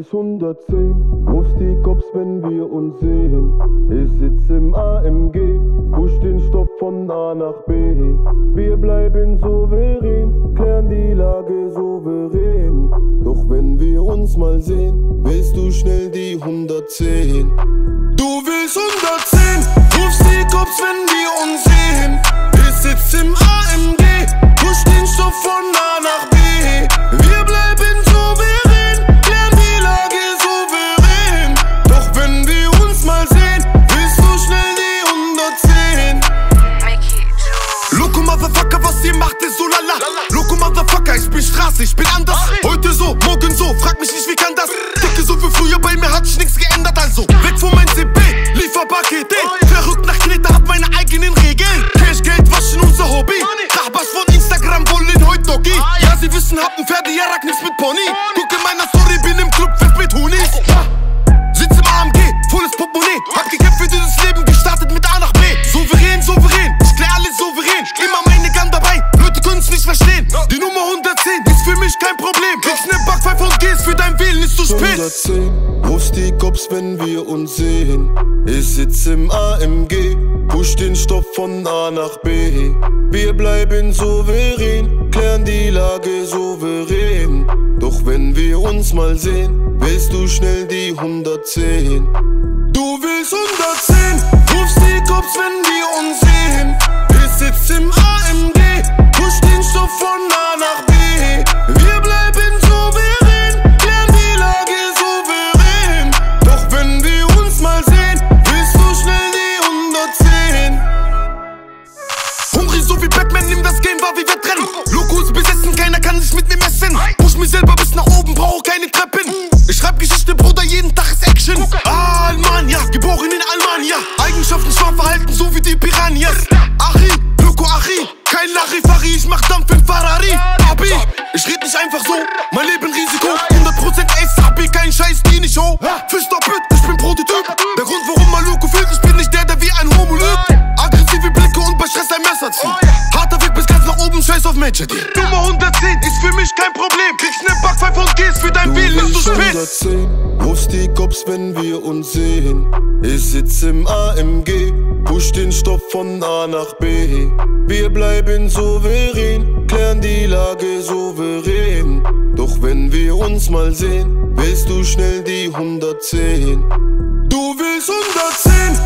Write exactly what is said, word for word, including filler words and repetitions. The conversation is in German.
willst hundertzehn, rufst die Cops, wenn wir uns sehen. Ich sitz im A M G, push den Stoff von A nach B. Wir bleiben souverän, klären die Lage souverän. Doch wenn wir uns mal sehen, willst du schnell die hundertzehn. Du willst hundertzehn, rufst die Cops, wenn wir uns sehen. Ich sitz im A M G, push den Stoff von A nach B. Wir bleiben souverän, klären die Lage souverän. Doch wenn wir uns mal sehen, willst du schnell die hundertzehn. Loco Motherfucker, was ihr macht ist so lala. Loco Motherfucker, ich bin Straße, ich bin anders. Heute so, morgen so, frag mich nicht, wie kann das? Dicke so wie früher, bei mir hat sich nichts geändert, also weg von mein C B, Lieferpaket, ey. Verrückt nach Knete, hab meine eigenen Regeln. Cash, Geld, waschen, unser Hobby. Nachbars von Instagram wollen heute Doggy. Ja, sie wissen, hab ein Pferdejarak, nichts mit Pony. Guck in meiner Story, bin im Club, fest mit Hunis. Sitz im A M G, volles Portemonnaie. Hab gekämpft für dieses Leben, gestartet mit A nach B. Souverän, souverän, ich klär alles souverän. Immer meine Gun dabei, Leute können's nicht verstehen. Die Nummer hundertzehn ist für mich kein Problem. Kriegst ne Backpfeife und gehst für dein Wählen, ist zu spät. hundertzehn, rufst die Cops, wenn wir uns sehen. Ich sitz im A M G, push den Stoff von A nach B. Wir bleiben souverän, klären die Lage souverän. Doch wenn wir uns mal sehen, willst du schnell die hundertzehn. Du willst hundertzehn, rufst die Cops, wenn wir uns sehen. Ich sitz im A M G, push den Stoff von A nach B. Wir bleiben souverän, klären die Lage souverän. Doch wenn wir uns mal sehen, willst du schnell die hundertzehn. Hungrig so wie Batman, nimm das Game wahr wie Wettrennen. Locos besessen, keiner kann sich mit mir messen. Push mich selber bis nach oben, brauch keine Treppen. Ich schreib Geschichte, Bruder, jeden Tag ist Action. Almania, geboren in Almania. Eigenschaften, Schwarmverhalten, so wie die Piranhas. Achi, Loco Achi, kein Larifari, ich mach Dampf in Ferrari. Abi, ich red nicht einfach so, mein Leben Risiko. hundert Prozent S A B, kein Scheiß, die nicht show. Fisch doppelt, ich bin Prototyp. Der Grund, warum man Loco fühlt, ich bin nicht der, der wie ein Homo lügt. Aggressive Blicke und bei Stress ein Messer ziehen. Harter Weg bis ganz nach oben, Scheiß auf Matcher. Nummer hundertzehn ist für mich kein Problem. Kriegst ne Backpfeife und gehst für dein Wählen, ist zu spät. hundertzehn, rufst die Cops, wenn wir uns sehen. Ich sitz im A M G, push den Stoff von A nach B. Wir bleiben souverän, klären die Lage souverän. Doch wenn wir uns mal sehen, willst du schnell die hundertzehn. Du willst hundertzehn,